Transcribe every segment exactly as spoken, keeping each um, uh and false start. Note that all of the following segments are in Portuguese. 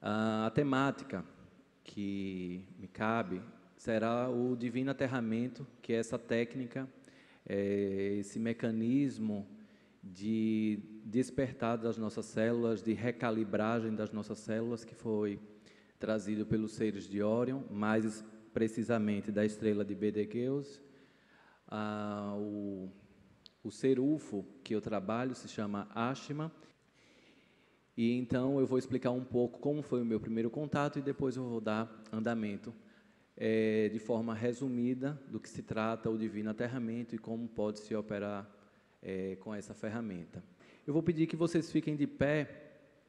A temática que me cabe será o divino aterramento, que é essa técnica, é, esse mecanismo de despertar das nossas células, de recalibragem das nossas células, que foi trazido pelos seres de Órion, mais precisamente da estrela de Betelgeuse. Ah, o, o ser U F O que eu trabalho se chama Ashima. E então eu vou explicar um pouco como foi o meu primeiro contato e depois eu vou dar andamento é, de forma resumida do que se trata o divino aterramento e como pode se operar é, com essa ferramenta. Eu vou pedir que vocês fiquem de pé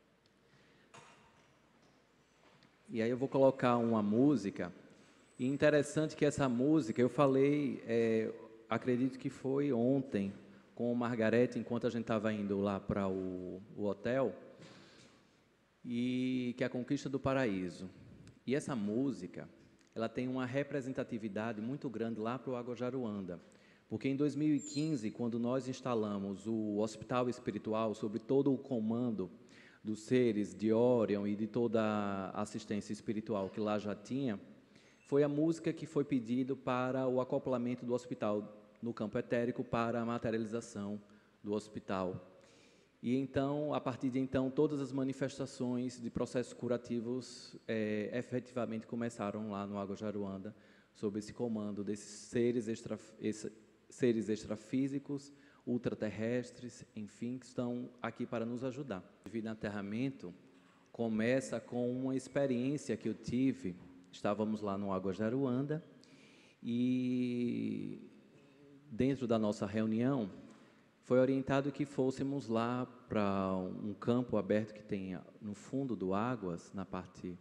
e aí eu vou colocar uma música. E interessante que essa música, eu falei, é, acredito que foi ontem com o Margarete, enquanto a gente estava indo lá para o, o hotel, e que é a Conquista do Paraíso. E essa música, ela tem uma representatividade muito grande lá para o Agojaruanda, porque em dois mil e quinze, quando nós instalamos o Hospital Espiritual sob todo o comando dos seres de Órion e de toda a assistência espiritual que lá já tinha, foi a música que foi pedido para o acoplamento do hospital no campo etérico para a materialização do hospital. E então, a partir de então, todas as manifestações de processos curativos é, efetivamente começaram lá no Agojaruanda, sob esse comando desses seres, extra, esse, seres extrafísicos, ultraterrestres, enfim, que estão aqui para nos ajudar. O divino aterramento começa com uma experiência que eu tive. Estávamos lá no Agojaruanda e, dentro da nossa reunião, foi orientado que fôssemos lá para um campo aberto que tem no fundo do Águas, na parte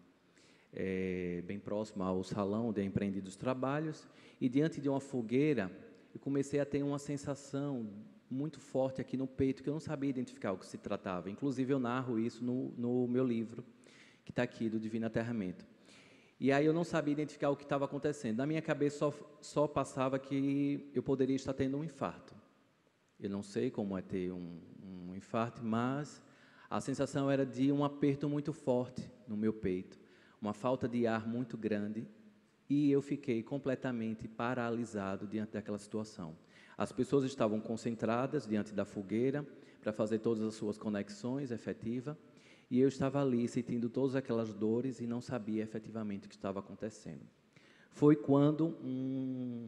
é, bem próxima ao salão onde é empreendido os trabalhos, e diante de uma fogueira, eu comecei a ter uma sensação muito forte aqui no peito, que eu não sabia identificar o que se tratava. Inclusive, eu narro isso no, no meu livro, que está aqui, do Divino Aterramento. E aí eu não sabia identificar o que estava acontecendo. Na minha cabeça só, só passava que eu poderia estar tendo um infarto. Eu não sei como é ter um, um infarto, mas a sensação era de um aperto muito forte no meu peito, uma falta de ar muito grande, e eu fiquei completamente paralisado diante daquela situação. As pessoas estavam concentradas diante da fogueira para fazer todas as suas conexões efetivas, e eu estava ali sentindo todas aquelas dores e não sabia efetivamente o que estava acontecendo. Foi quando um,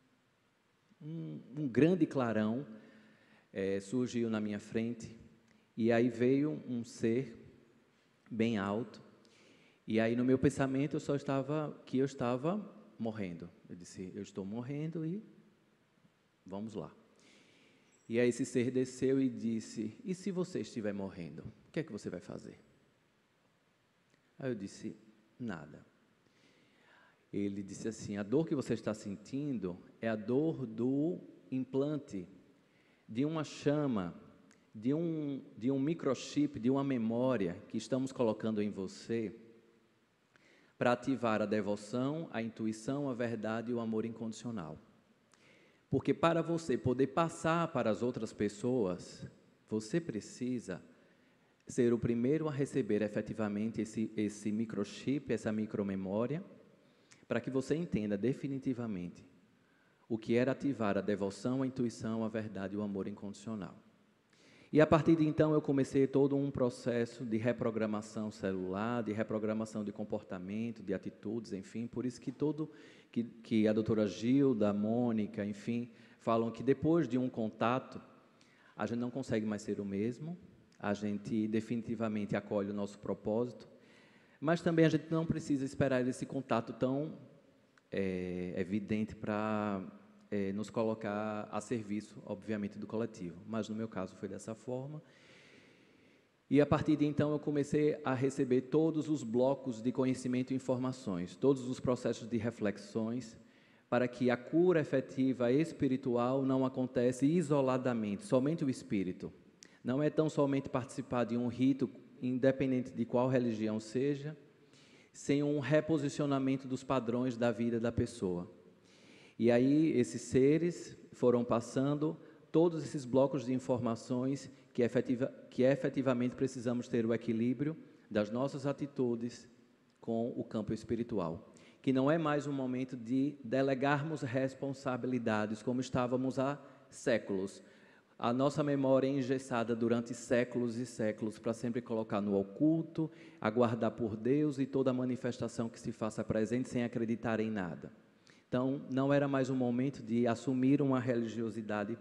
um, um grande clarão É, surgiu na minha frente, e aí veio um ser bem alto, e aí no meu pensamento eu só estava, que eu estava morrendo. Eu disse, eu estou morrendo e vamos lá. E aí esse ser desceu e disse, e se você estiver morrendo, o que é que você vai fazer? Aí eu disse, nada. Ele disse assim, a dor que você está sentindo é a dor do implante, de uma chama, de um, de um microchip, de uma memória que estamos colocando em você para ativar a devoção, a intuição, a verdade e o amor incondicional. Porque para você poder passar para as outras pessoas, você precisa ser o primeiro a receber efetivamente esse, esse microchip, essa micromemória, para que você entenda definitivamente o que era ativar a devoção, a intuição, a verdade e o amor incondicional. E a partir de então eu comecei todo um processo de reprogramação celular, de reprogramação de comportamento, de atitudes, enfim, por isso que todo, que, que a doutora Gilda, a Mônica, enfim, falam que depois de um contato, a gente não consegue mais ser o mesmo, a gente definitivamente acolhe o nosso propósito, mas também a gente não precisa esperar esse contato tão É, evidente para é, nos colocar a serviço, obviamente, do coletivo. Mas, no meu caso, foi dessa forma. E, a partir de então, eu comecei a receber todos os blocos de conhecimento e informações, todos os processos de reflexões, para que a cura efetiva espiritual não acontece isoladamente, somente o espírito. Não é tão somente participar de um rito, independente de qual religião seja, sem um reposicionamento dos padrões da vida da pessoa. E aí esses seres foram passando todos esses blocos de informações que, efetiva, que efetivamente precisamos ter o equilíbrio das nossas atitudes com o campo espiritual, que não é mais um momento de delegarmos responsabilidades como estávamos há séculos. A nossa memória é engessada durante séculos e séculos para sempre colocar no oculto, aguardar por Deus e toda manifestação que se faça presente sem acreditar em nada. Então, não era mais um momento de assumir uma religiosidade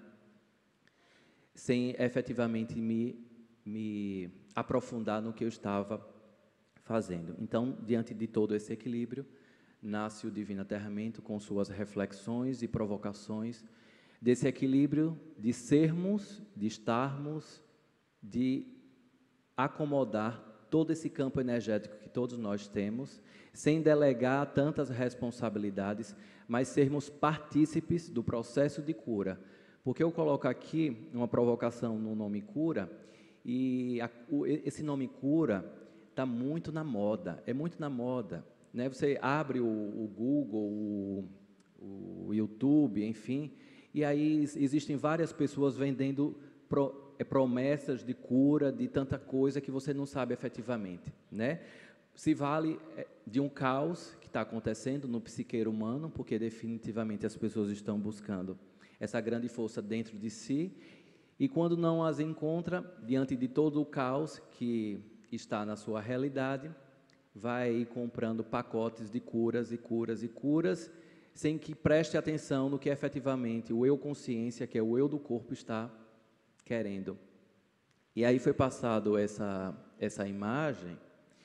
sem efetivamente me, me aprofundar no que eu estava fazendo. Então, diante de todo esse equilíbrio, nasce o Divino Aterramento com suas reflexões e provocações, desse equilíbrio de sermos, de estarmos, de acomodar todo esse campo energético que todos nós temos, sem delegar tantas responsabilidades, mas sermos partícipes do processo de cura. Porque eu coloco aqui uma provocação no nome cura, e a, o, esse nome cura está muito na moda, é muito na moda, né? Você abre o, o Google, o, o YouTube, enfim, e aí existem várias pessoas vendendo pro, é, promessas de cura, de tanta coisa que você não sabe efetivamente, né? Se vale de um caos que está acontecendo no psiqueiro humano, porque definitivamente as pessoas estão buscando essa grande força dentro de si, e quando não as encontra, diante de todo o caos que está na sua realidade, vai comprando pacotes de curas e curas e curas, sem que preste atenção no que efetivamente o eu consciência, que é o eu do corpo, está querendo. E aí foi passado essa, essa imagem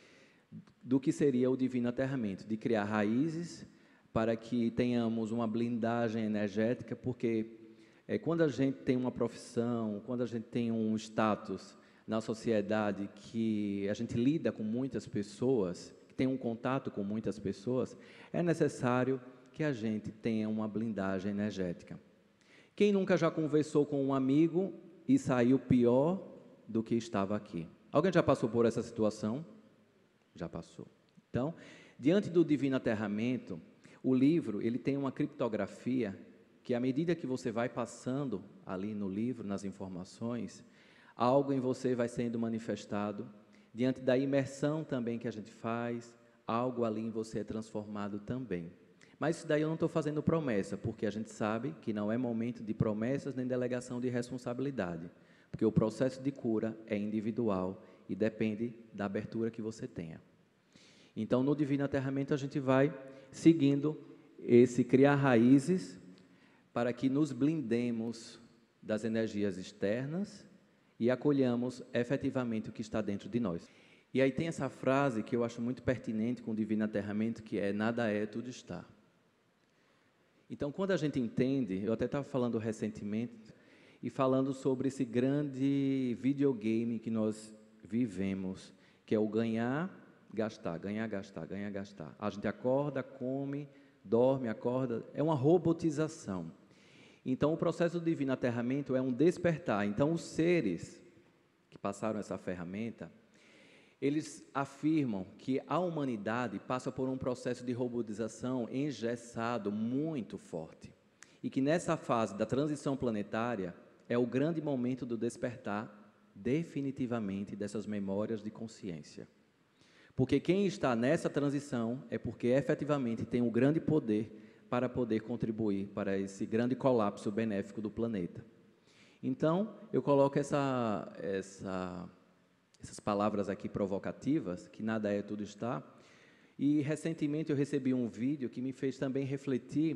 do que seria o Divino Aterramento, de criar raízes para que tenhamos uma blindagem energética, porque é, quando a gente tem uma profissão, quando a gente tem um status na sociedade que a gente lida com muitas pessoas, que tem um contato com muitas pessoas, é necessário que a gente tenha uma blindagem energética. Quem nunca já conversou com um amigo e saiu pior do que estava aqui? Alguém já passou por essa situação? Já passou. Então, diante do Divino Aterramento, o livro ele tem uma criptografia que, à medida que você vai passando ali no livro, nas informações, algo em você vai sendo manifestado. Diante da imersão também que a gente faz, algo ali em você é transformado também. Mas isso daí eu não estou fazendo promessa, porque a gente sabe que não é momento de promessas nem delegação de responsabilidade, porque o processo de cura é individual e depende da abertura que você tenha. Então, no Divino Aterramento, a gente vai seguindo esse criar raízes para que nos blindemos das energias externas e acolhamos efetivamente o que está dentro de nós. E aí tem essa frase que eu acho muito pertinente com o Divino Aterramento, que é: nada é, tudo está. Então, quando a gente entende, eu até estava falando recentemente, e falando sobre esse grande videogame que nós vivemos, que é o ganhar, gastar, ganhar, gastar, ganhar, gastar. A gente acorda, come, dorme, acorda, é uma robotização. Então, o processo do Divino Aterramento é um despertar. Então, os seres que passaram essa ferramenta, eles afirmam que a humanidade passa por um processo de robotização engessado muito forte. E que nessa fase da transição planetária é o grande momento do despertar definitivamente dessas memórias de consciência. Porque quem está nessa transição é porque efetivamente tem um grande poder para poder contribuir para esse grande colapso benéfico do planeta. Então, eu coloco essa, essa, essas palavras aqui provocativas, que nada é, tudo está, e recentemente eu recebi um vídeo que me fez também refletir,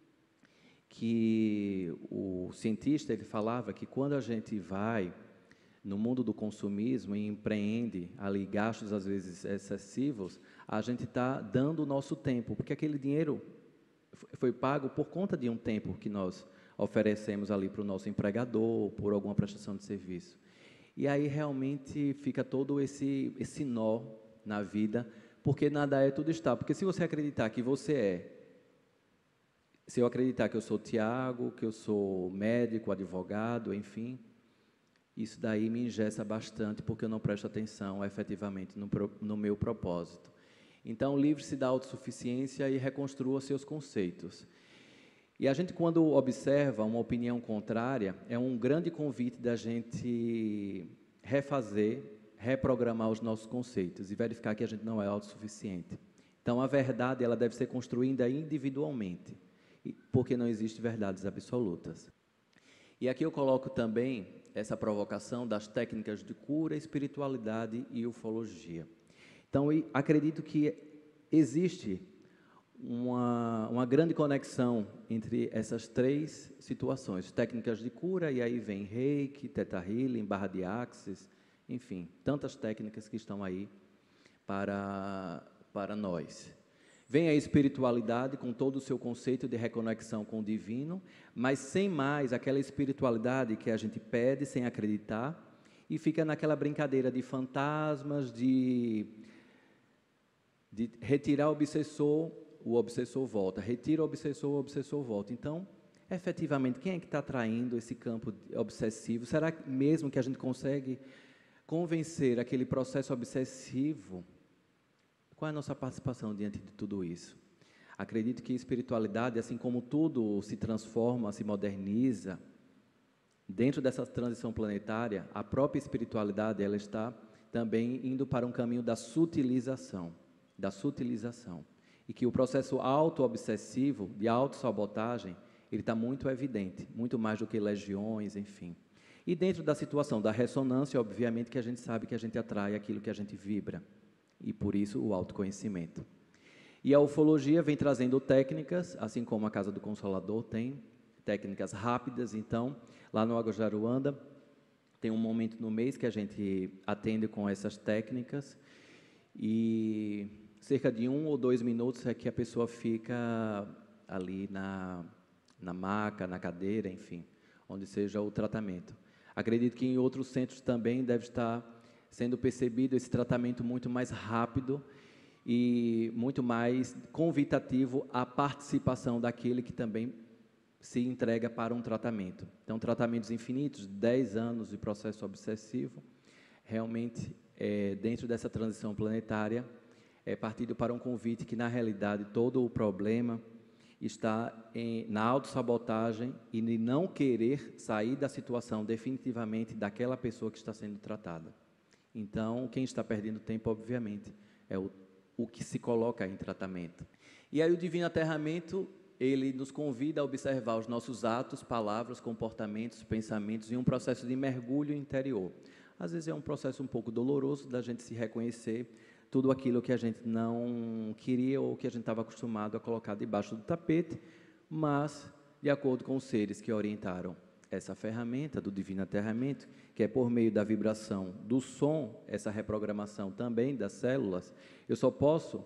que o cientista ele falava que quando a gente vai no mundo do consumismo e empreende ali gastos às vezes excessivos, a gente está dando o nosso tempo, porque aquele dinheiro foi pago por conta de um tempo que nós oferecemos ali para o nosso empregador, por alguma prestação de serviço. E aí realmente fica todo esse, esse nó na vida, porque nada é, tudo está. Porque se você acreditar que você é, se eu acreditar que eu sou Tiago, que eu sou médico, advogado, enfim, isso daí me engessa bastante, porque eu não presto atenção efetivamente no, no meu propósito. Então, livre-se da autossuficiência e reconstrua seus conceitos. E a gente, quando observa uma opinião contrária, é um grande convite da gente refazer, reprogramar os nossos conceitos e verificar que a gente não é autossuficiente. Então, a verdade ela deve ser construída individualmente, porque não existem verdades absolutas. E aqui eu coloco também essa provocação das técnicas de cura, espiritualidade e ufologia. Então, acredito que existe uma, uma grande conexão entre essas três situações, técnicas de cura, e aí vem Reiki, Theta Healing, barra de Axis, enfim, tantas técnicas que estão aí para, para nós. Vem a espiritualidade com todo o seu conceito de reconexão com o divino, mas sem mais aquela espiritualidade que a gente pede sem acreditar e fica naquela brincadeira de fantasmas, de, de retirar o obsessor, o obsessor volta, retira o obsessor, o obsessor volta. Então, efetivamente, quem é que está atraindo esse campo obsessivo? Será mesmo que a gente consegue convencer aquele processo obsessivo? Qual é a nossa participação diante de tudo isso? Acredito que a espiritualidade, assim como tudo se transforma, se moderniza, dentro dessa transição planetária, a própria espiritualidade ela está também indo para um caminho da sutilização, da sutilização. E que o processo auto-obsessivo, de autossabotagem, ele está muito evidente, muito mais do que legiões, enfim. E dentro da situação da ressonância, obviamente que a gente sabe que a gente atrai aquilo que a gente vibra. E por isso o autoconhecimento. E a ufologia vem trazendo técnicas, assim como a Casa do Consolador tem, técnicas rápidas. Então, lá no Águas de Aruanda, tem um momento no mês que a gente atende com essas técnicas e cerca de um ou dois minutos é que a pessoa fica ali na, na maca, na cadeira, enfim, onde seja o tratamento. Acredito que em outros centros também deve estar sendo percebido esse tratamento muito mais rápido e muito mais convidativo à participação daquele que também se entrega para um tratamento. Então, tratamentos infinitos, dez anos de processo obsessivo, realmente, é, dentro dessa transição planetária, é partido para um convite que, na realidade, todo o problema está em, na autossabotagem e em não querer sair da situação definitivamente daquela pessoa que está sendo tratada. Então, quem está perdendo tempo, obviamente, é o, o que se coloca em tratamento. E aí o Divino Aterramento, ele nos convida a observar os nossos atos, palavras, comportamentos, pensamentos em um processo de mergulho interior. Às vezes é um processo um pouco doloroso da gente se reconhecer tudo aquilo que a gente não queria ou que a gente estava acostumado a colocar debaixo do tapete, mas, de acordo com os seres que orientaram essa ferramenta do Divino Aterramento, que é por meio da vibração do som, essa reprogramação também das células, eu só posso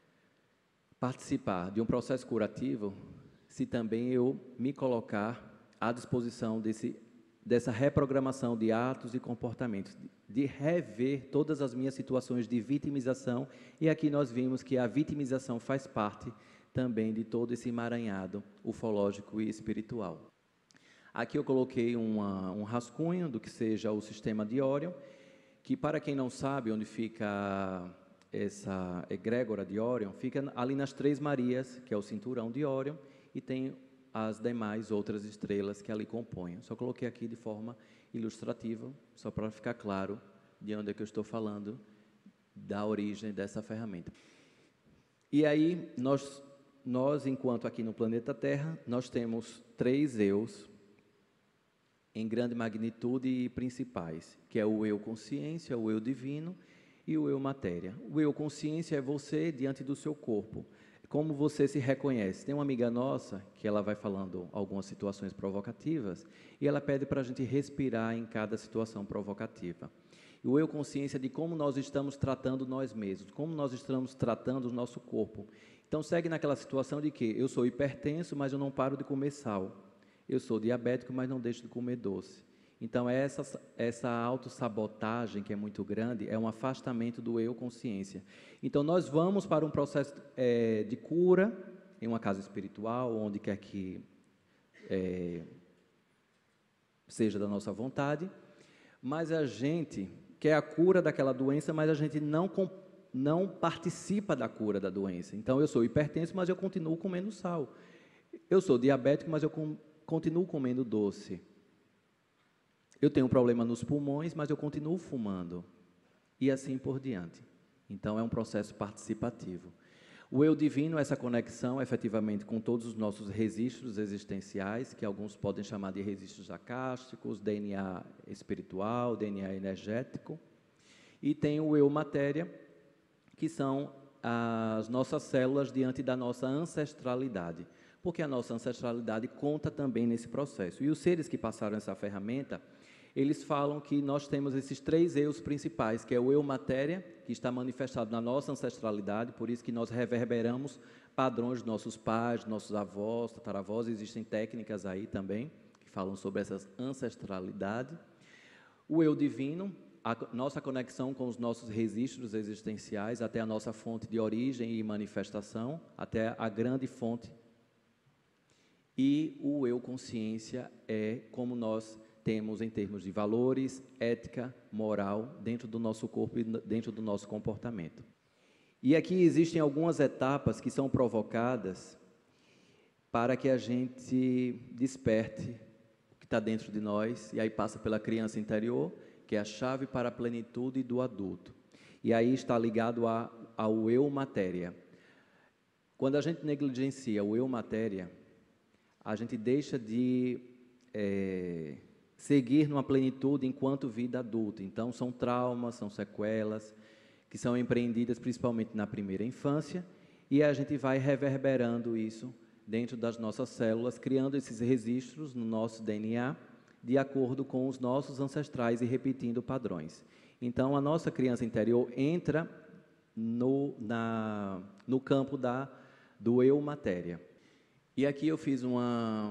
participar de um processo curativo se também eu me colocar à disposição desse, dessa reprogramação de atos e comportamentos, de rever todas as minhas situações de vitimização, e aqui nós vimos que a vitimização faz parte também de todo esse emaranhado ufológico e espiritual. Aqui eu coloquei uma, um rascunho do que seja o sistema de Órion, que para quem não sabe onde fica essa egrégora de Órion, fica ali nas Três Marias, que é o cinturão de Órion, e tem as demais outras estrelas que ali compõem. Só coloquei aqui de forma ilustrativa, só para ficar claro de onde é que eu estou falando, da origem dessa ferramenta. E aí, nós, nós enquanto aqui no planeta Terra, nós temos três eus, em grande magnitude e principais, que é o eu consciência, o eu divino e o eu matéria. O eu consciência é você diante do seu corpo, como você se reconhece. Tem uma amiga nossa, que ela vai falando algumas situações provocativas, e ela pede para a gente respirar em cada situação provocativa. E o eu consciência é de como nós estamos tratando nós mesmos, como nós estamos tratando o nosso corpo. Então, segue naquela situação de que eu sou hipertenso, mas eu não paro de comer sal. Eu sou diabético, mas não deixo de comer doce. Então, essa, essa autossabotagem, que é muito grande, é um afastamento do eu consciência. Então, nós vamos para um processo é, de cura, em uma casa espiritual, onde quer que é, seja da nossa vontade, mas a gente quer a cura daquela doença, mas a gente não, não participa da cura da doença. Então, eu sou hipertenso, mas eu continuo comendo sal. Eu sou diabético, mas eu com, continuo comendo doce. Eu tenho um problema nos pulmões, mas eu continuo fumando. e assim por diante. Então, é um processo participativo. O eu divino é essa conexão, efetivamente, com todos os nossos registros existenciais, que alguns podem chamar de registros acásticos, D N A espiritual, D N A energético, e tem o eu matéria, que são as nossas células diante da nossa ancestralidade, porque a nossa ancestralidade conta também nesse processo. E os seres que passaram essa ferramenta, eles falam que nós temos esses três eus principais, que é o eu matéria, que está manifestado na nossa ancestralidade, por isso que nós reverberamos padrões dos nossos pais, dos nossos avós, tataravós, existem técnicas aí também, que falam sobre essa ancestralidade. O eu divino, a nossa conexão com os nossos registros existenciais, até a nossa fonte de origem e manifestação, até a grande fonte. E o eu consciência é como nós temos em termos de valores, ética, moral, dentro do nosso corpo e dentro do nosso comportamento. E aqui existem algumas etapas que são provocadas para que a gente desperte o que está dentro de nós, e aí passa pela criança interior, que é a chave para a plenitude do adulto. E aí está ligado a, ao eu matéria. Quando a gente negligencia o eu matéria, a gente deixa de é, seguir numa plenitude enquanto vida adulta. Então, são traumas, são sequelas, que são empreendidas principalmente na primeira infância, e a gente vai reverberando isso dentro das nossas células, criando esses registros no nosso D N A, de acordo com os nossos ancestrais e repetindo padrões. Então, a nossa criança interior entra no, na, no campo da, do eu matéria. E aqui eu fiz uma,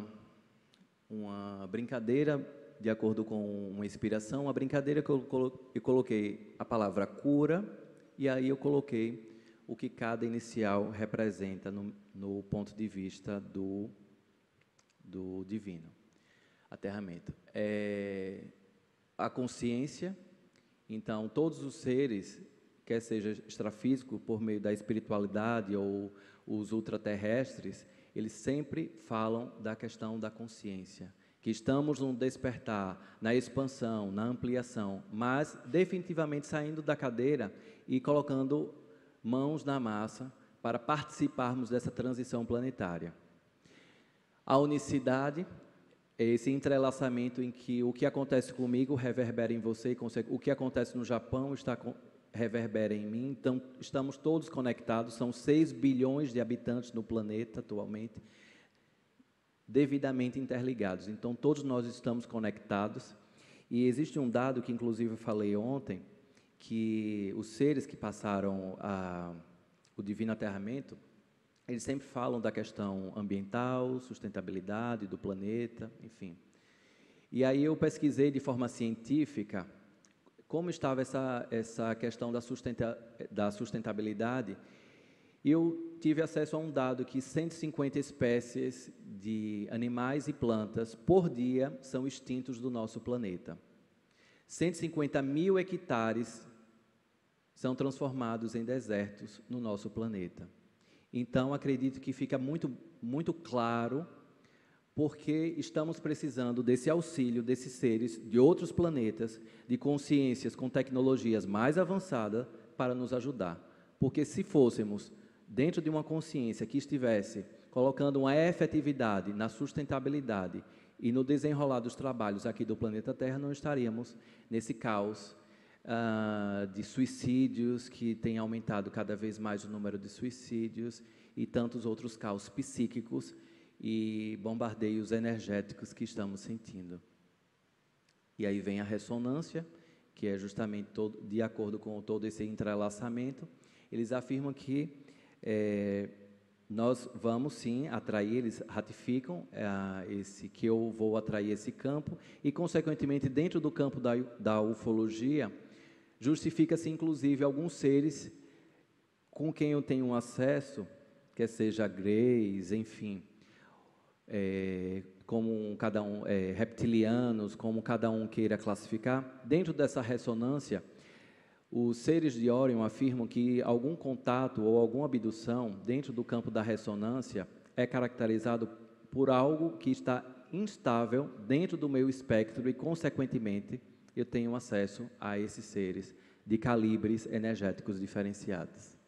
uma brincadeira, de acordo com uma inspiração, a brincadeira que eu, colo eu coloquei a palavra cura, e aí eu coloquei o que cada inicial representa no, no ponto de vista do, do divino. Aterramento. É, a consciência, então, todos os seres, quer seja extrafísico, por meio da espiritualidade ou os ultraterrestres, eles sempre falam da questão da consciência, que estamos no despertar, na expansão, na ampliação, mas definitivamente saindo da cadeira e colocando mãos na massa para participarmos dessa transição planetária. A unicidade é esse entrelaçamento em que o que acontece comigo reverbera em você, e o que acontece no Japão está com, reverbera em mim. Então, estamos todos conectados, são seis bilhões de habitantes no planeta atualmente, devidamente interligados. Então, todos nós estamos conectados, e existe um dado que, inclusive, eu falei ontem, que os seres que passaram a, o divino aterramento, eles sempre falam da questão ambiental, sustentabilidade do planeta, enfim. E aí eu pesquisei de forma científica como estava essa, essa questão da, sustenta, da sustentabilidade, e eu tive acesso a um dado que cento e cinquenta espécies de animais e plantas por dia são extintos do nosso planeta. cento e cinquenta mil hectares são transformados em desertos no nosso planeta. Então, acredito que fica muito, muito claro porque estamos precisando desse auxílio desses seres de outros planetas, de consciências com tecnologias mais avançadas para nos ajudar. Porque se fôssemos dentro de uma consciência que estivesse colocando uma efetividade na sustentabilidade e no desenrolar dos trabalhos aqui do planeta Terra, não estaríamos nesse caos Uh, de suicídios, que tem aumentado cada vez mais o número de suicídios, e tantos outros caos psíquicos e bombardeios energéticos que estamos sentindo. E aí vem a ressonância, que é justamente todo, de acordo com todo esse entrelaçamento. Eles afirmam que é, nós vamos sim atrair, eles ratificam é, esse, que eu vou atrair esse campo, e consequentemente dentro do campo da, da ufologia, justifica-se, inclusive, alguns seres com quem eu tenho acesso, quer seja greys, enfim, é, como cada um, é, reptilianos, como cada um queira classificar. Dentro dessa ressonância, os seres de Orion afirmam que algum contato ou alguma abdução dentro do campo da ressonância é caracterizado por algo que está instável dentro do meu espectro e, consequentemente, eu tenho acesso a esses seres de calibres energéticos diferenciados.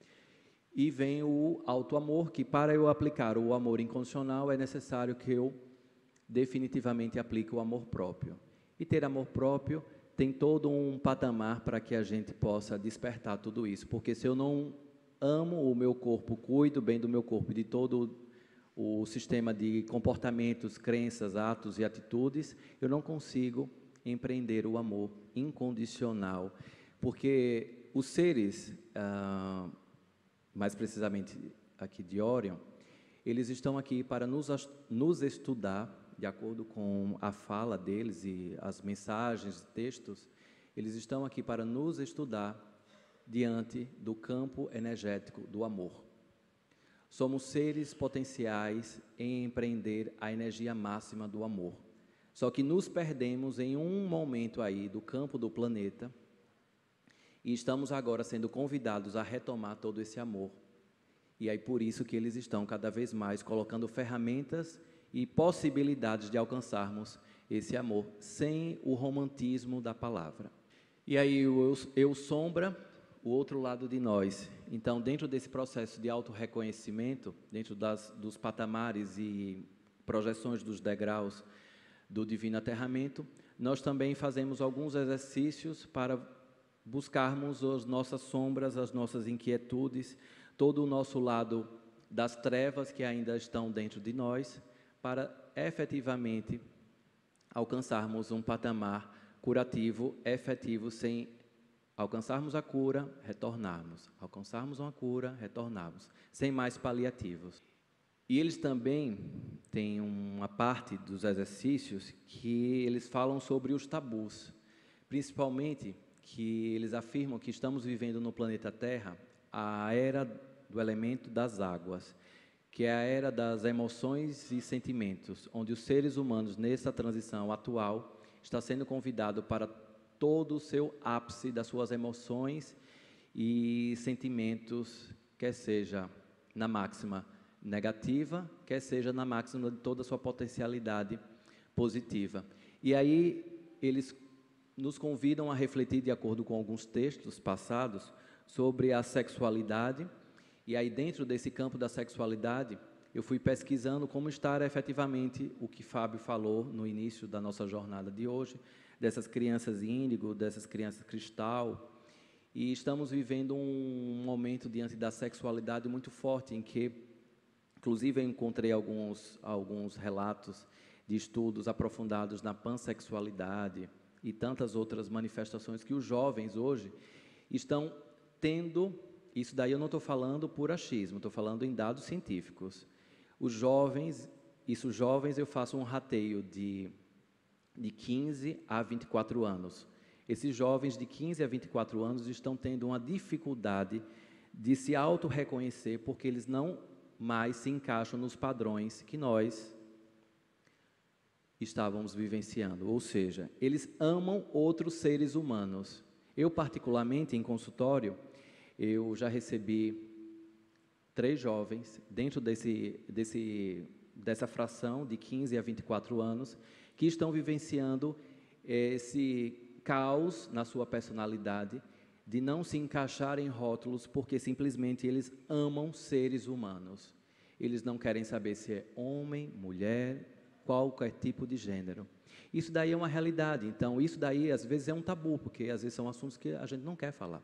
E vem o auto-amor, que para eu aplicar o amor incondicional é necessário que eu definitivamente aplique o amor próprio. E ter amor próprio tem todo um patamar para que a gente possa despertar tudo isso, porque se eu não amo o meu corpo, cuido bem do meu corpo e de todo o sistema de comportamentos, crenças, atos e atitudes, eu não consigo empreender o amor incondicional, porque os seres, ah, mais precisamente aqui de Orion, eles estão aqui para nos, nos estudar, de acordo com a fala deles e as mensagens, textos, eles estão aqui para nos estudar diante do campo energético do amor. Somos seres potenciais em empreender a energia máxima do amor. Só que nos perdemos em um momento aí do campo do planeta e estamos agora sendo convidados a retomar todo esse amor. E aí por isso que eles estão cada vez mais colocando ferramentas e possibilidades de alcançarmos esse amor, sem o romantismo da palavra. E aí o eu, eu sombra, o outro lado de nós. Então, dentro desse processo de autorreconhecimento, dentro das, dos patamares e projeções dos degraus do divino aterramento, nós também fazemos alguns exercícios para buscarmos as nossas sombras, as nossas inquietudes, todo o nosso lado das trevas que ainda estão dentro de nós, para efetivamente alcançarmos um patamar curativo efetivo, sem alcançarmos a cura, retornarmos, alcançarmos uma cura, retornarmos, sem mais paliativos. E eles também têm uma parte dos exercícios que eles falam sobre os tabus, principalmente que eles afirmam que estamos vivendo no planeta Terra a era do elemento das águas, que é a era das emoções e sentimentos, onde os seres humanos, nessa transição atual, está sendo convidado para todo o seu ápice das suas emoções e sentimentos, quer seja na máxima negativa, quer seja na máxima de toda a sua potencialidade positiva. E aí eles nos convidam a refletir, de acordo com alguns textos passados, sobre a sexualidade. E aí, dentro desse campo da sexualidade, eu fui pesquisando como está efetivamente o que Fábio falou no início da nossa jornada de hoje, dessas crianças índigo, dessas crianças cristal. E estamos vivendo um momento diante da sexualidade muito forte, em que, inclusive, eu encontrei alguns, alguns relatos de estudos aprofundados na pansexualidade e tantas outras manifestações que os jovens hoje estão tendo. Isso daí eu não estou falando por achismo, estou falando em dados científicos. Os jovens, isso jovens eu faço um rateio de, de quinze a vinte e quatro anos. Esses jovens de quinze a vinte e quatro anos estão tendo uma dificuldade de se auto-reconhecer, porque eles não mais se encaixam nos padrões que nós estávamos vivenciando. Ou seja, eles amam outros seres humanos. Eu, particularmente, em consultório, eu já recebi três jovens dentro desse, desse, dessa fração de quinze a vinte e quatro anos que estão vivenciando esse caos na sua personalidade de não se encaixar em rótulos porque simplesmente eles amam seres humanos. Eles não querem saber se é homem, mulher, qualquer tipo de gênero. Isso daí é uma realidade. Então, isso daí às vezes é um tabu, porque às vezes são assuntos que a gente não quer falar.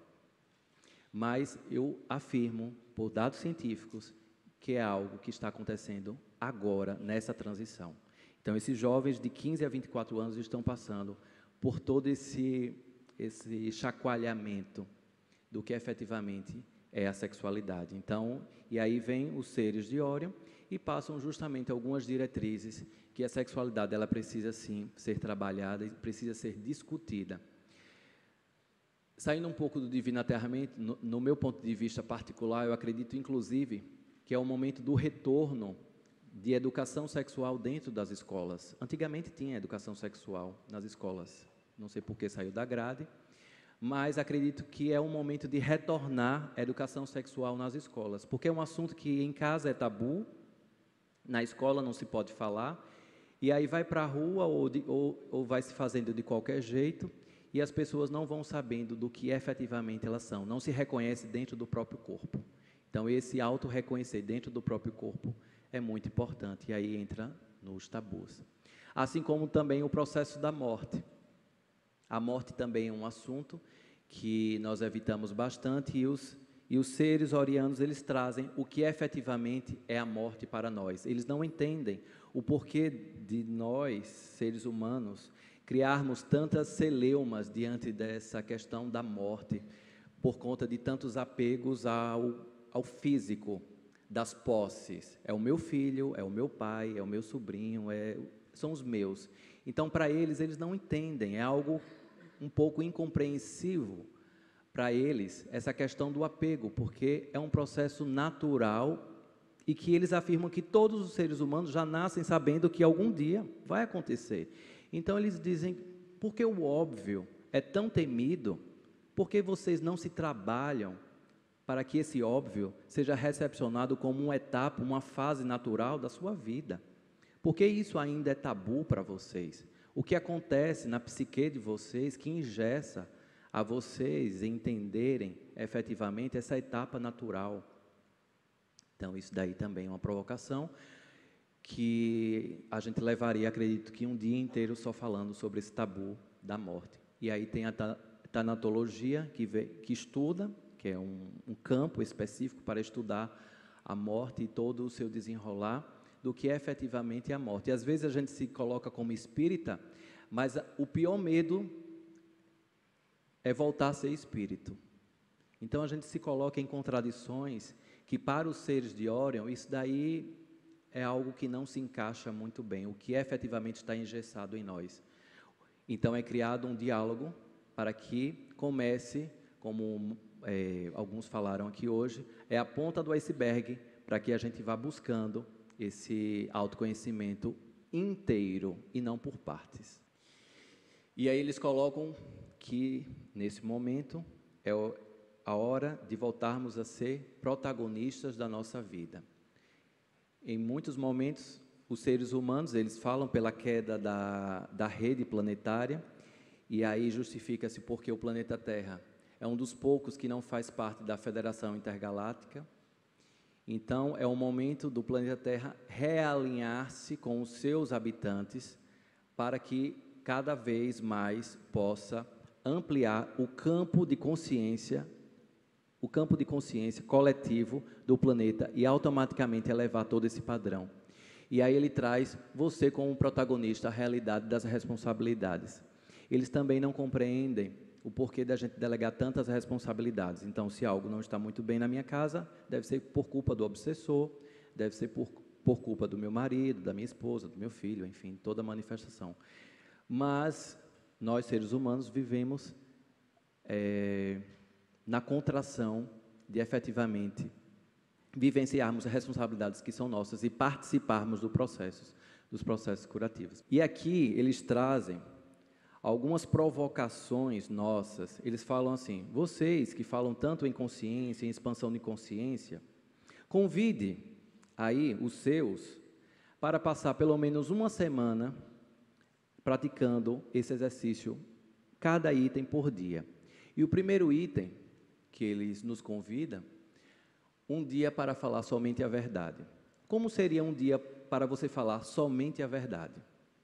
Mas eu afirmo, por dados científicos, que é algo que está acontecendo agora, nessa transição. Então, esses jovens de quinze a vinte e quatro anos estão passando por todo esse, esse chacoalhamento do que efetivamente é a sexualidade. Então, e aí vem os seres de Orion e passam justamente algumas diretrizes que a sexualidade ela precisa sim ser trabalhada e precisa ser discutida. Saindo um pouco do divino aterramento, no, no meu ponto de vista particular, eu acredito inclusive que é o momento do retorno de educação sexual dentro das escolas. Antigamente tinha educação sexual nas escolas, não sei por que saiu da grade, mas acredito que é um momento de retornar a educação sexual nas escolas, porque é um assunto que em casa é tabu, na escola não se pode falar, e aí vai para a rua ou, de, ou, ou vai se fazendo de qualquer jeito, e as pessoas não vão sabendo do que efetivamente elas são, não se reconhecem dentro do próprio corpo. Então, esse auto-reconhecer dentro do próprio corpo é muito importante, e aí entra nos tabus. Assim como também o processo da morte. A morte também é um assunto que nós evitamos bastante, e os, e os seres orianos, eles trazem o que efetivamente é a morte para nós. Eles não entendem o porquê de nós, seres humanos, criarmos tantas celeumas diante dessa questão da morte, por conta de tantos apegos ao, ao físico, das posses. É o meu filho, é o meu pai, é o meu sobrinho, é, são os meus. Então, para eles, eles não entendem, é algo um pouco incompreensível para eles, essa questão do apego, porque é um processo natural e que eles afirmam que todos os seres humanos já nascem sabendo que algum dia vai acontecer. Então, eles dizem, porque o óbvio é tão temido, por que vocês não se trabalham para que esse óbvio seja recepcionado como uma etapa, uma fase natural da sua vida? Porque isso ainda é tabu para vocês. O que acontece na psique de vocês que engessa a vocês entenderem efetivamente essa etapa natural. Então, isso daí também é uma provocação que a gente levaria, acredito que um dia inteiro só falando sobre esse tabu da morte. E aí tem a tanatologia, que, vê, que estuda, que é um, um campo específico para estudar a morte e todo o seu desenrolar, do que é efetivamente a morte. E às vezes a gente se coloca como espírita, mas o pior medo é voltar a ser espírito. Então a gente se coloca em contradições que para os seres de Órion, isso daí é algo que não se encaixa muito bem, o que efetivamente está engessado em nós. Então é criado um diálogo para que comece, como é, alguns falaram aqui hoje, é a ponta do iceberg para que a gente vá buscando esse autoconhecimento inteiro e não por partes. E aí eles colocam que, nesse momento, é a hora de voltarmos a ser protagonistas da nossa vida. Em muitos momentos, os seres humanos, eles falam pela queda da, da rede planetária, e aí justifica-se porque o planeta Terra é um dos poucos que não faz parte da Federação Intergaláctica. Então, é o momento do planeta Terra realinhar-se com os seus habitantes para que cada vez mais possa ampliar o campo de consciência, o campo de consciência coletivo do planeta e automaticamente elevar todo esse padrão. E aí ele traz você como protagonista, a realidade das responsabilidades. Eles também não compreendem o porquê da gente delegar tantas responsabilidades. Então, se algo não está muito bem na minha casa, deve ser por culpa do obsessor, deve ser por, por culpa do meu marido, da minha esposa, do meu filho, enfim, toda manifestação. Mas nós, seres humanos, vivemos é, na contração de efetivamente vivenciarmos as responsabilidades que são nossas e participarmos do processo, dos processos curativos. E aqui eles trazem algumas provocações nossas. Eles falam assim: vocês que falam tanto em consciência, em expansão de consciência, convide aí os seus para passar pelo menos uma semana praticando esse exercício, cada item por dia. E o primeiro item que eles nos convidam, um dia para falar somente a verdade. Como seria um dia para você falar somente a verdade?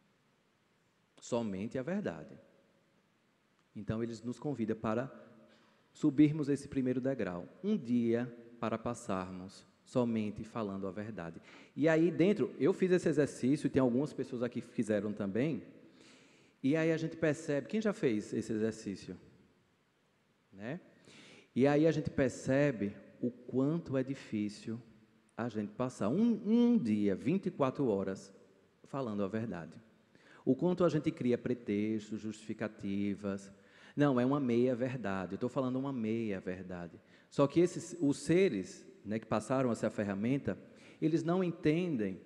Somente a verdade. Então, eles nos convidam para subirmos esse primeiro degrau. Um dia para passarmos somente falando a verdade. E aí dentro, eu fiz esse exercício, e tem algumas pessoas aqui que fizeram também, e aí a gente percebe, quem já fez esse exercício? Né? E aí a gente percebe o quanto é difícil a gente passar um, um dia, vinte e quatro horas, falando a verdade. O quanto a gente cria pretextos, justificativas. Não, é uma meia-verdade, eu estou falando uma meia-verdade. Só que esses, os seres, né, que passaram essa ferramenta, eles não entendem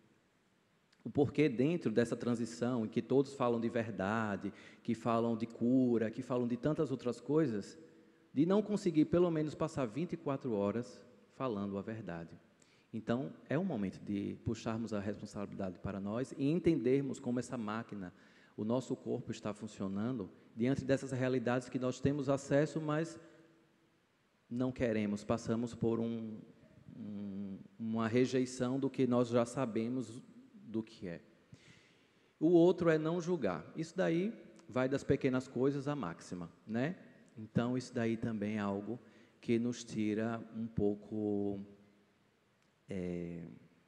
o porquê dentro dessa transição, em que todos falam de verdade, que falam de cura, que falam de tantas outras coisas, de não conseguir pelo menos passar vinte e quatro horas falando a verdade. Então, é um momento de puxarmos a responsabilidade para nós e entendermos como essa máquina, o nosso corpo está funcionando diante dessas realidades que nós temos acesso, mas não queremos, passamos por um, um, uma rejeição do que nós já sabemos do que é. O outro é não julgar. Isso daí vai das pequenas coisas à máxima, né? Então, isso daí também é algo que nos tira um pouco é,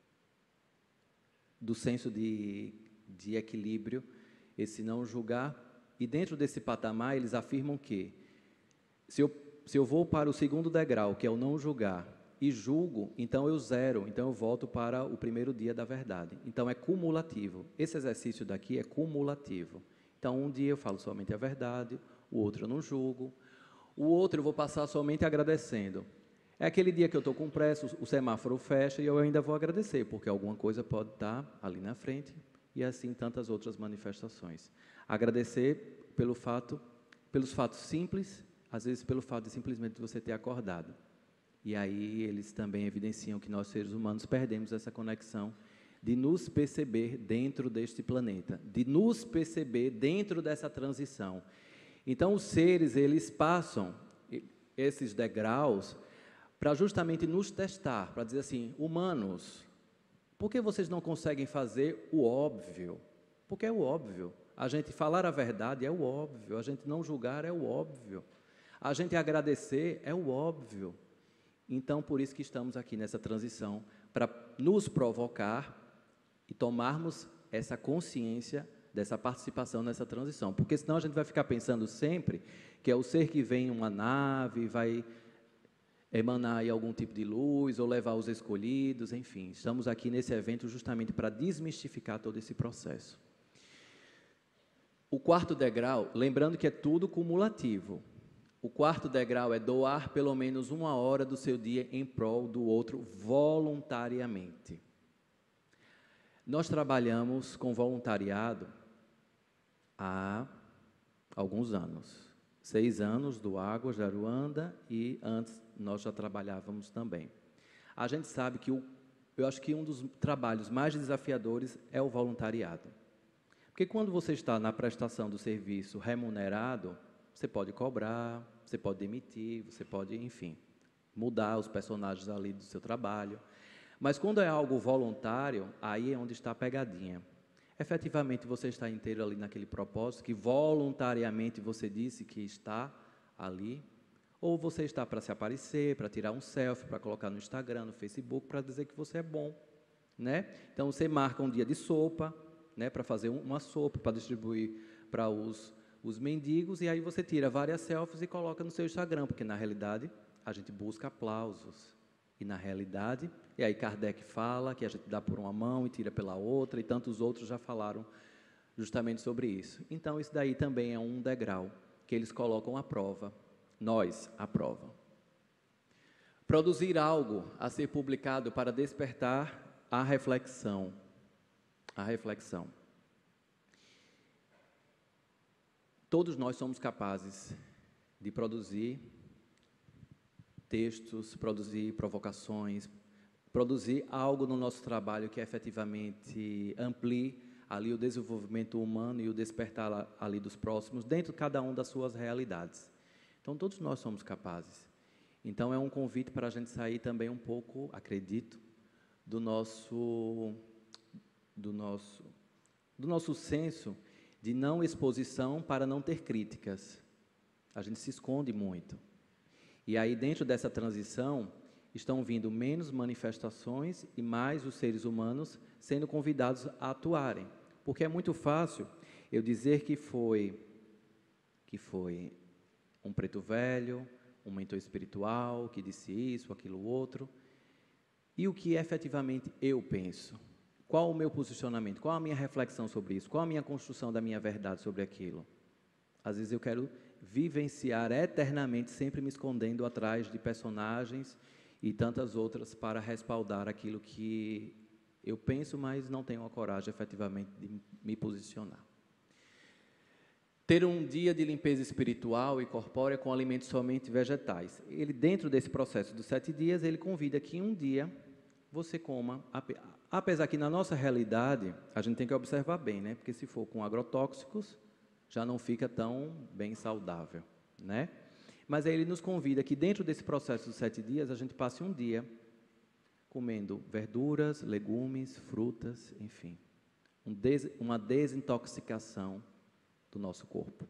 do senso de, de equilíbrio, esse não julgar. E dentro desse patamar, eles afirmam que se eu, se eu vou para o segundo degrau, que é o não julgar, e julgo, então eu zero, então eu volto para o primeiro dia da verdade. Então, é cumulativo. Esse exercício daqui é cumulativo. Então, um dia eu falo somente a verdade, o outro eu não julgo, o outro eu vou passar somente agradecendo. É aquele dia que eu estou com pressa, o semáforo fecha e eu ainda vou agradecer, porque alguma coisa pode estar ali na frente, e assim tantas outras manifestações. Agradecer pelo fato, pelos fatos simples, às vezes pelo fato de simplesmente você ter acordado. E aí eles também evidenciam que nós, seres humanos, perdemos essa conexão de nos perceber dentro deste planeta, de nos perceber dentro dessa transição. Então, os seres, eles passam esses degraus para justamente nos testar, para dizer assim, humanos, por que vocês não conseguem fazer o óbvio? Porque é o óbvio. A gente falar a verdade é o óbvio, a gente não julgar é o óbvio, a gente agradecer é o óbvio. Então, por isso que estamos aqui nessa transição, para nos provocar e tomarmos essa consciência dessa participação nessa transição, porque senão a gente vai ficar pensando sempre que é o ser que vem em uma nave, vai emanar aí algum tipo de luz, ou levar os escolhidos, enfim. Estamos aqui nesse evento justamente para desmistificar todo esse processo. O quarto degrau, lembrando que é tudo cumulativo, o quarto degrau é doar pelo menos uma hora do seu dia em prol do outro voluntariamente. Nós trabalhamos com voluntariado há alguns anos. Seis anos do Águas de Aruanda e antes nós já trabalhávamos também. A gente sabe que, o, eu acho que um dos trabalhos mais desafiadores é o voluntariado. Porque quando você está na prestação do serviço remunerado, você pode cobrar, você pode demitir, você pode, enfim, mudar os personagens ali do seu trabalho. Mas quando é algo voluntário, aí é onde está a pegadinha. Efetivamente, você está inteiro ali naquele propósito, que voluntariamente você disse que está ali, ou você está para se aparecer, para tirar um selfie, para colocar no Instagram, no Facebook, para dizer que você é bom, né? Então, você marca um dia de sopa, né, para fazer uma sopa, para distribuir para os, os mendigos, e aí você tira várias selfies e coloca no seu Instagram, porque, na realidade, a gente busca aplausos. E, na realidade, e aí Kardec fala que a gente dá por uma mão e tira pela outra, e tantos outros já falaram justamente sobre isso. Então, isso daí também é um degrau que eles colocam à prova, nós, à prova. Produzir algo a ser publicado para despertar a reflexão. A reflexão. Todos nós somos capazes de produzir textos, produzir provocações, produzir algo no nosso trabalho que efetivamente amplie ali o desenvolvimento humano e o despertar ali dos próximos, dentro de cada um das suas realidades. Então, todos nós somos capazes. Então, é um convite para a gente sair também um pouco, acredito, do nosso, do nosso, do nosso senso de não exposição para não ter críticas. A gente se esconde muito. E aí, dentro dessa transição, estão vindo menos manifestações e mais os seres humanos sendo convidados a atuarem. Porque é muito fácil eu dizer que foi, que foi um preto velho, um mentor espiritual, que disse isso, aquilo, outro. E o que efetivamente eu penso? Qual o meu posicionamento? Qual a minha reflexão sobre isso? Qual a minha construção da minha verdade sobre aquilo? Às vezes eu quero vivenciar eternamente, sempre me escondendo atrás de personagens e tantas outras para respaldar aquilo que eu penso, mas não tenho a coragem efetivamente de me posicionar. Ter um dia de limpeza espiritual e corpórea com alimentos somente vegetais. Ele, dentro desse processo dos sete dias, ele convida que um dia você coma, apesar que na nossa realidade, a gente tem que observar bem, né? Porque se for com agrotóxicos, já não fica tão bem saudável, né? Mas aí ele nos convida que dentro desse processo dos sete dias, a gente passe um dia comendo verduras, legumes, frutas, enfim. Um des, uma desintoxicação do nosso corpo.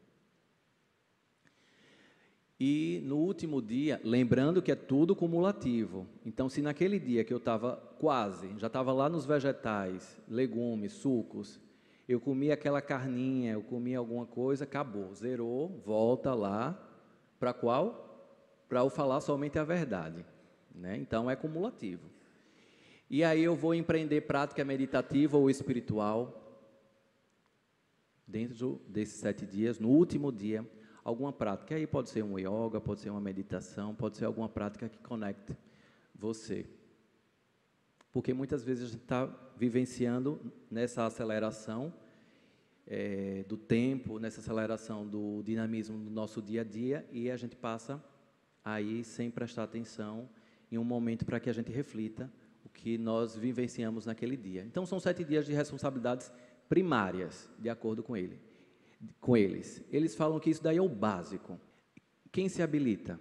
E no último dia, lembrando que é tudo cumulativo. Então, se naquele dia que eu estava quase, já estava lá nos vegetais, legumes, sucos, eu comia aquela carninha, eu comia alguma coisa, acabou, zerou, volta lá, para qual? Para eu falar somente a verdade, né? Então, é cumulativo. E aí eu vou empreender prática meditativa ou espiritual, dentro desses sete dias, no último dia, alguma prática, aí pode ser um yoga, pode ser uma meditação, pode ser alguma prática que conecte você. Porque muitas vezes a gente está vivenciando nessa aceleração é, do tempo, nessa aceleração do dinamismo do nosso dia a dia, e a gente passa aí sem prestar atenção em um momento para que a gente reflita o que nós vivenciamos naquele dia. Então, são sete dias de responsabilidades primárias, de acordo com ele. com eles. Eles falam que isso daí é o básico. Quem se habilita?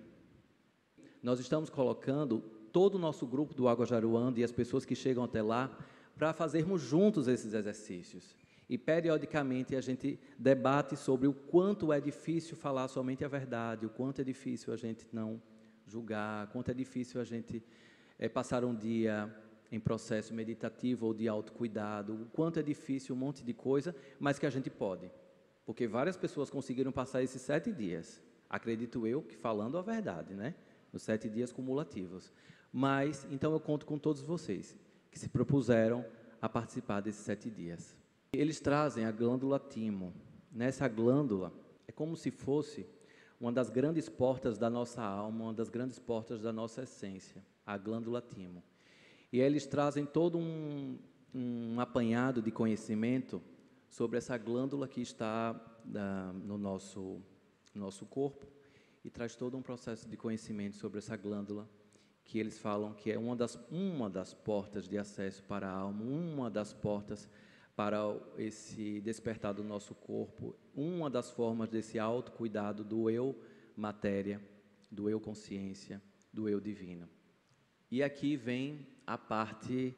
Nós estamos colocando todo o nosso grupo do Água Jaruanda e as pessoas que chegam até lá para fazermos juntos esses exercícios. E, periodicamente, a gente debate sobre o quanto é difícil falar somente a verdade, o quanto é difícil a gente não julgar, o quanto é difícil a gente é, passar um dia em processo meditativo ou de autocuidado, o quanto é difícil um monte de coisa, mas que a gente pode. Porque várias pessoas conseguiram passar esses sete dias, acredito eu, que falando a verdade, né? Os sete dias cumulativos. Mas, então eu conto com todos vocês, que se propuseram a participar desses sete dias. Eles trazem a glândula timo. Nessa glândula, é como se fosse uma das grandes portas da nossa alma, uma das grandes portas da nossa essência, a glândula timo. E aí eles trazem todo um, um apanhado de conhecimento sobre essa glândula que está uh, no nosso, nosso corpo, e traz todo um processo de conhecimento sobre essa glândula, que eles falam que é uma das, uma das portas de acesso para a alma, uma das portas para esse despertar do nosso corpo, uma das formas desse autocuidado do eu matéria, do eu consciência, do eu divino. E aqui vem a parte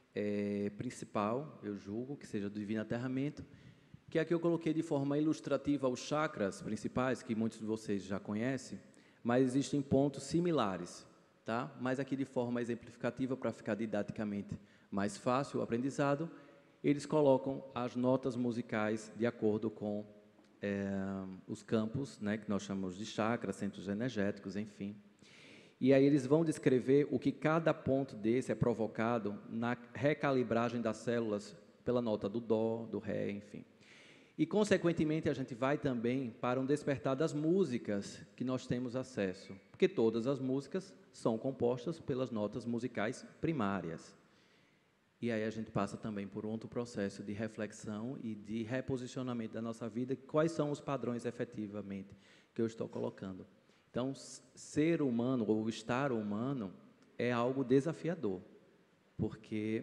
É, principal, eu julgo, que seja do divino aterramento, que aqui eu coloquei de forma ilustrativa os chakras principais, que muitos de vocês já conhecem, mas existem pontos similares, tá? Mas aqui de forma exemplificativa, para ficar didaticamente mais fácil o aprendizado, eles colocam as notas musicais de acordo com é, os campos, né, que nós chamamos de chakras, centros energéticos, enfim. E aí eles vão descrever o que cada ponto desse é provocado na recalibragem das células pela nota do dó, do ré, enfim. E, consequentemente, a gente vai também para um despertar das músicas que nós temos acesso, porque todas as músicas são compostas pelas notas musicais primárias. E aí a gente passa também por outro processo de reflexão e de reposicionamento da nossa vida, quais são os padrões, efetivamente, que eu estou colocando. Então, ser humano ou estar humano é algo desafiador, porque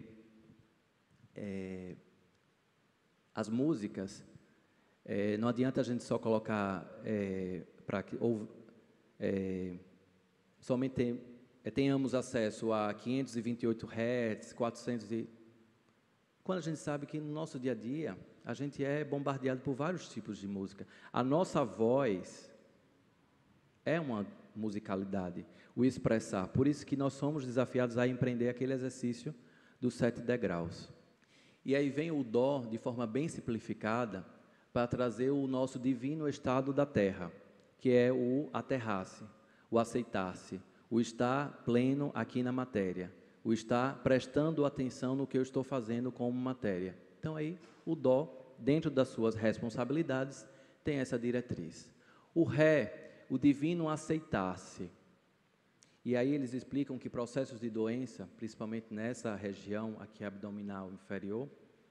é, as músicas, é, não adianta a gente só colocar, é, para que ou, é, somente tem, é, tenhamos acesso a quinhentos e vinte e oito hertz, quatrocentos e... Quando a gente sabe que no nosso dia a dia, a gente é bombardeado por vários tipos de música. A nossa voz é uma musicalidade, o expressar. Por isso que nós somos desafiados a empreender aquele exercício dos sete degraus. E aí vem o dó, de forma bem simplificada, para trazer o nosso divino estado da terra, que é o aterrar-se, o aceitar-se, o estar pleno aqui na matéria, o estar prestando atenção no que eu estou fazendo como matéria. Então aí o dó, dentro das suas responsabilidades, tem essa diretriz. O ré, o divino aceitar-se. E aí eles explicam que processos de doença, principalmente nessa região aqui abdominal inferior,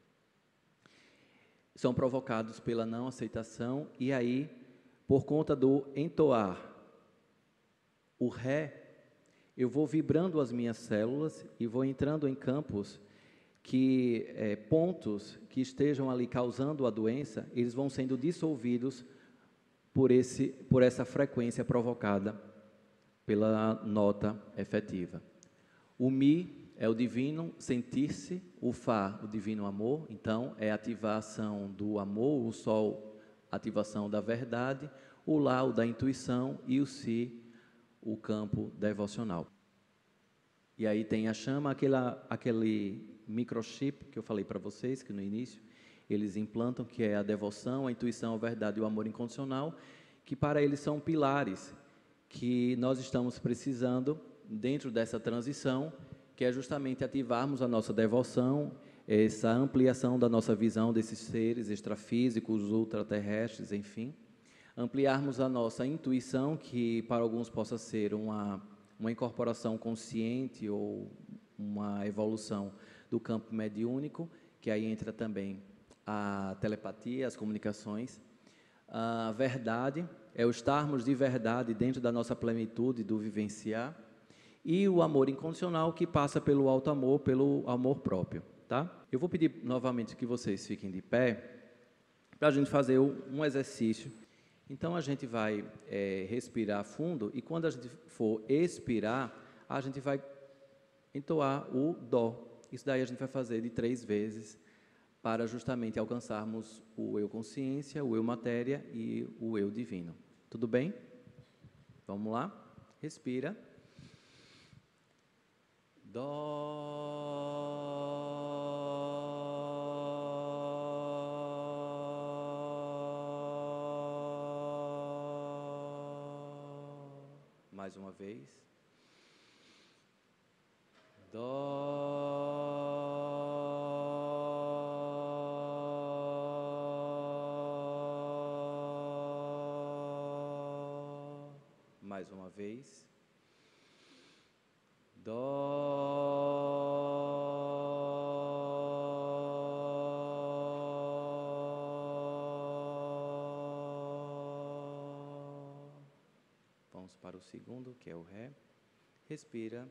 são provocados pela não aceitação, e aí, por conta do entoar o ré, eu vou vibrando as minhas células e vou entrando em campos que, é, pontos que estejam ali causando a doença, eles vão sendo dissolvidos por, esse, por essa frequência provocada pela nota efetiva. O Mi é o divino sentir-se, o Fá, o divino amor, então é a ativação do amor, o Sol, ativação da verdade, o Lá, o da intuição, e o Si, o campo devocional. E aí tem a chama, aquela, aquele microchip que eu falei para vocês, que no início eles implantam, que é a devoção, a intuição, a verdade e o amor incondicional, que para eles são pilares que nós estamos precisando dentro dessa transição, que é justamente ativarmos a nossa devoção, essa ampliação da nossa visão desses seres extrafísicos, ultraterrestres, enfim. Ampliarmos a nossa intuição, que para alguns possa ser uma, uma incorporação consciente ou uma evolução do campo mediúnico, que aí entra também a telepatia, as comunicações. A verdade é o estarmos de verdade dentro da nossa plenitude do vivenciar. E o amor incondicional, que passa pelo alto amor, pelo amor próprio, tá? Eu vou pedir novamente que vocês fiquem de pé, para a gente fazer um exercício. Então, a gente vai é, respirar fundo, e quando a gente for expirar, a gente vai entoar o Dó. Isso daí a gente vai fazer de três vezes, para justamente alcançarmos o eu consciência, o eu matéria e o eu divino. Tudo bem? Vamos lá? Respira. Dó. Mais uma vez. Dó. Mais uma vez. Dó. Vamos para o segundo, que é o Ré. Respira.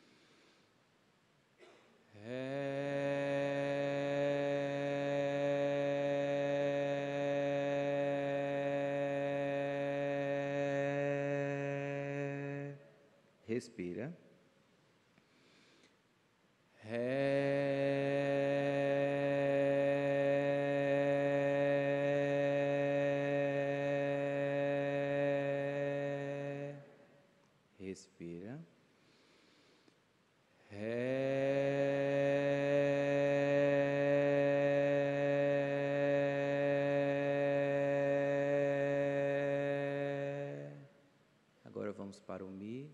Ré. Respira. Ré. Respira. Ré. Agora vamos para o Mi.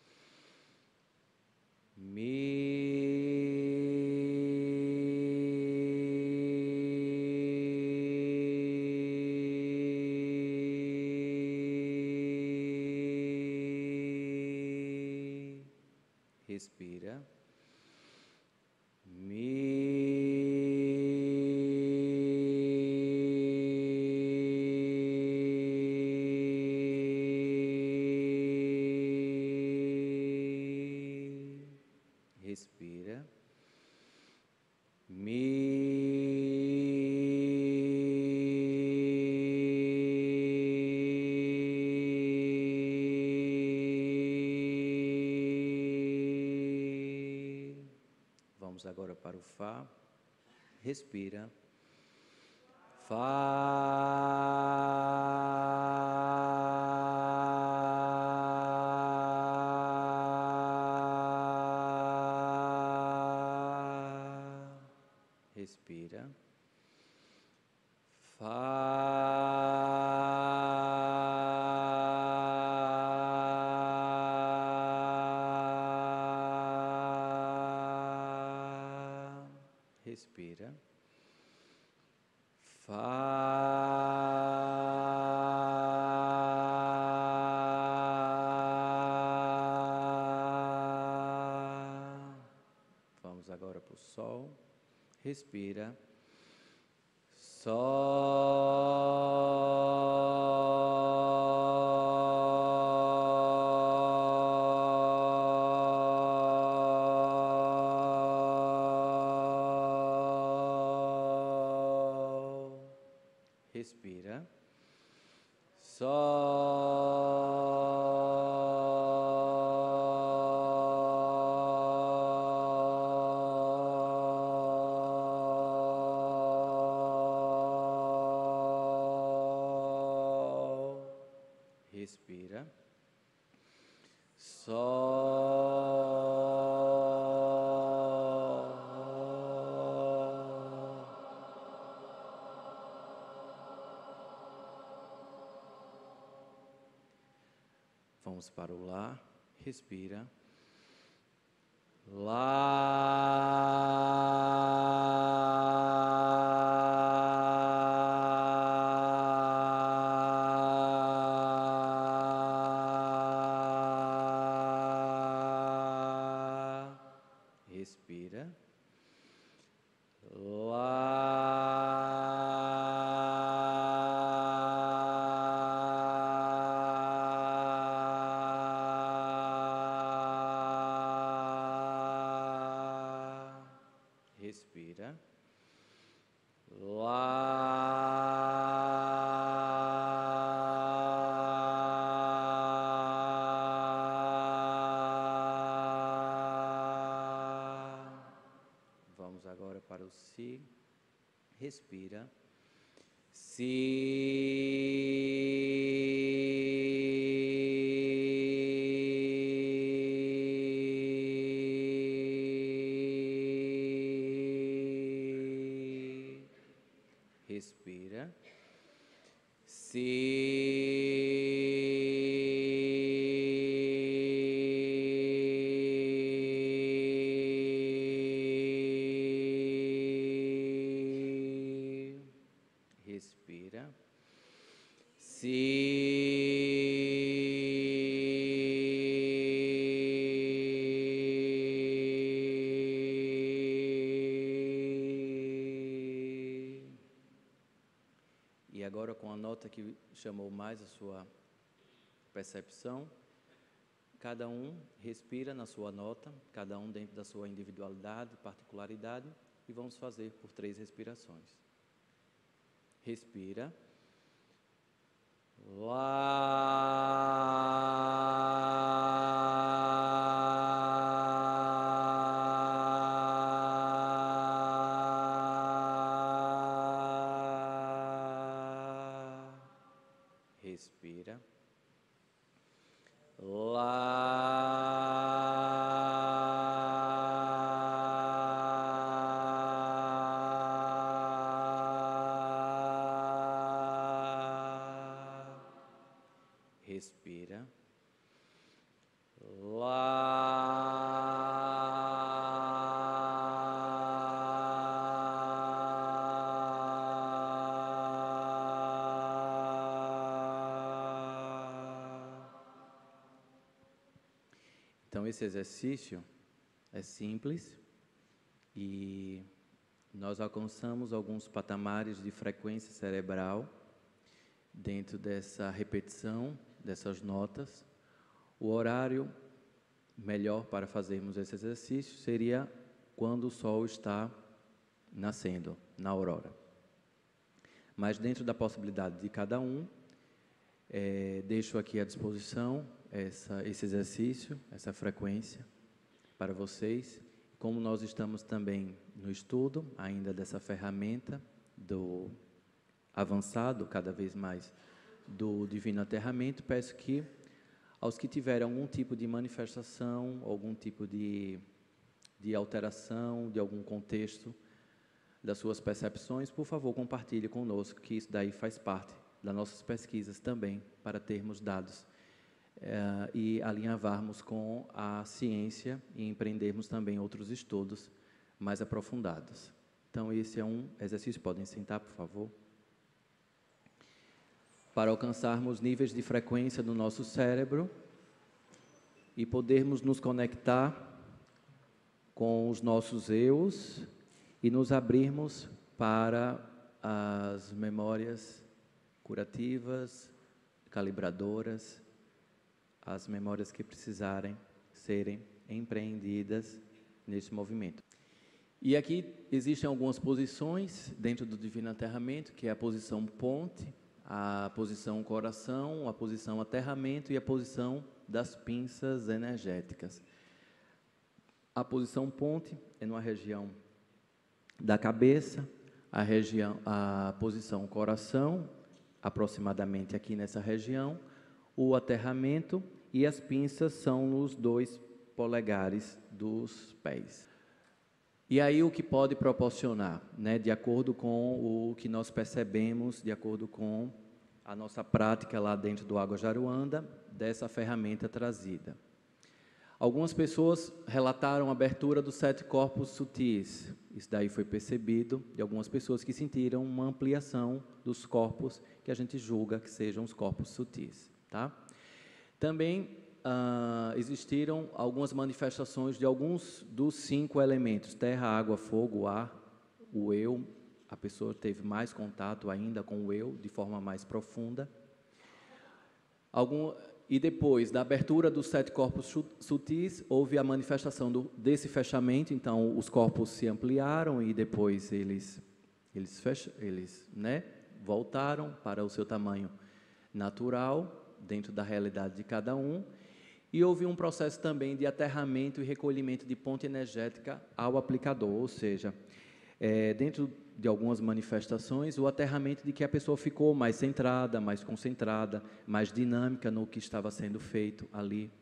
Mi. Respira. Mi. Respira. Mi. Vamos agora para o Fá. Respira. Fá. Respira. Fá. Respira. Fá. Vamos agora para o Sol. Respira. Sol. Respira. Sol. Respira. Sol. Vamos para o Lá. Respira. Lá. Respira. Lá. Respira. Lá. Vamos agora para o Si. Respira. Si. Respira. Si. Respira. Si. E agora, com a nota que chamou mais a sua percepção, cada um respira na sua nota, cada um dentro da sua individualidade, particularidade, e vamos fazer por três respirações. Respira. Lá. Respira. Lá. Respira. Lá. Então, esse exercício é simples e nós alcançamos alguns patamares de frequência cerebral dentro dessa repetição dessas notas. O horário melhor para fazermos esse exercício seria quando o sol está nascendo, na aurora. Mas dentro da possibilidade de cada um, é, deixo aqui à disposição essa, esse exercício, essa frequência para vocês. Como nós estamos também no estudo ainda dessa ferramenta do avançado, cada vez mais, do Divino Aterramento, peço que aos que tiverem algum tipo de manifestação, algum tipo de, de alteração, de algum contexto das suas percepções, por favor, compartilhe conosco, que isso daí faz parte das nossas pesquisas também, para termos dados eh, e alinhavarmos com a ciência e empreendermos também outros estudos mais aprofundados. Então, esse é um exercício. Podem sentar, por favor. Para alcançarmos níveis de frequência do nosso cérebro e podermos nos conectar com os nossos eus e nos abrirmos para as memórias curativas, calibradoras, as memórias que precisarem serem empreendidas nesse movimento. E aqui existem algumas posições dentro do Divino Aterramento, que é a posição ponte, a posição coração, a posição aterramento e a posição das pinças energéticas. A posição ponte é numa região da cabeça, a, região, a posição coração, aproximadamente aqui nessa região, o aterramento e as pinças são nos dois polegares dos pés. E aí o que pode proporcionar, né, de acordo com o que nós percebemos, de acordo com a nossa prática lá dentro do Água Jaruanda, dessa ferramenta trazida. Algumas pessoas relataram a abertura dos sete corpos sutis. Isso daí foi percebido de algumas pessoas que sentiram uma ampliação dos corpos que a gente julga que sejam os corpos sutis, tá? Também ah, existiram algumas manifestações de alguns dos cinco elementos: terra, água, fogo, ar, o eu. A pessoa teve mais contato ainda com o eu de forma mais profunda. Algum E depois da abertura dos sete corpos sutis, houve a manifestação do, desse fechamento. Então, os corpos se ampliaram e depois eles, eles, fech, eles né, voltaram para o seu tamanho natural, dentro da realidade de cada um. E houve um processo também de aterramento e recolhimento de ponte energética ao aplicador, ou seja, é, dentro de algumas manifestações, o aterramento de que a pessoa ficou mais centrada, mais concentrada, mais dinâmica no que estava sendo feito ali.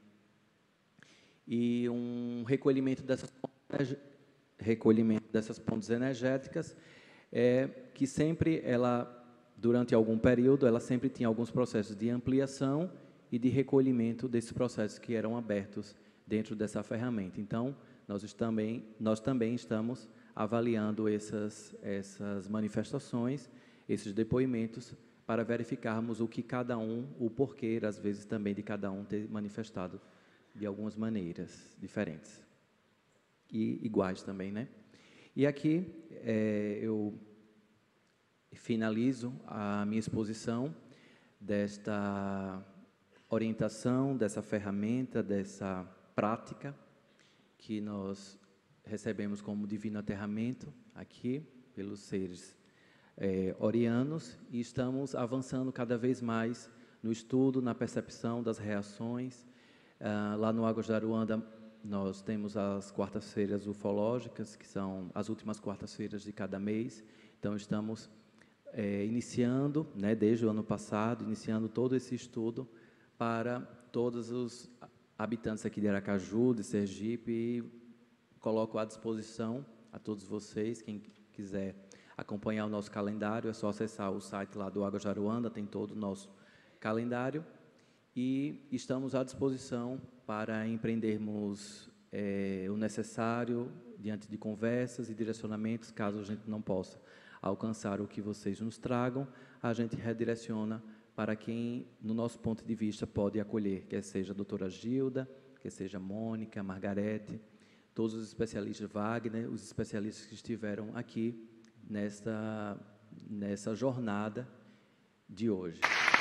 E um recolhimento dessas, recolhimento dessas pontes energéticas, é, que sempre ela, durante algum período, ela sempre tinha alguns processos de ampliação e de recolhimento desses processos que eram abertos dentro dessa ferramenta. Então, nós também, nós também estamos avaliando essas, essas manifestações, esses depoimentos, para verificarmos o que cada um, o porquê, às vezes também de cada um ter manifestado de algumas maneiras diferentes. E iguais também, né? E aqui é, eu finalizo a minha exposição desta orientação, dessa ferramenta, dessa prática que nós recebemos como divino aterramento aqui pelos seres é, orianos, e estamos avançando cada vez mais no estudo, na percepção das reações. Ah, lá no Água Jaruanda nós temos as quartas-feiras ufológicas, que são as últimas quartas-feiras de cada mês. Então estamos é, iniciando, né, desde o ano passado, iniciando todo esse estudo para todos os habitantes aqui de Aracaju, de Sergipe, e coloco à disposição a todos vocês, quem quiser acompanhar o nosso calendário, é só acessar o site lá do Água Jaruanda, tem todo o nosso calendário, e estamos à disposição para empreendermos é, o necessário diante de conversas e direcionamentos. Caso a gente não possa alcançar o que vocês nos tragam, a gente redireciona para quem, no nosso ponto de vista, pode acolher, quer seja a doutora Gilda, quer seja a Mônica, a Margarete, todos os especialistas, Wagner, os especialistas que estiveram aqui nessa, nessa jornada de hoje.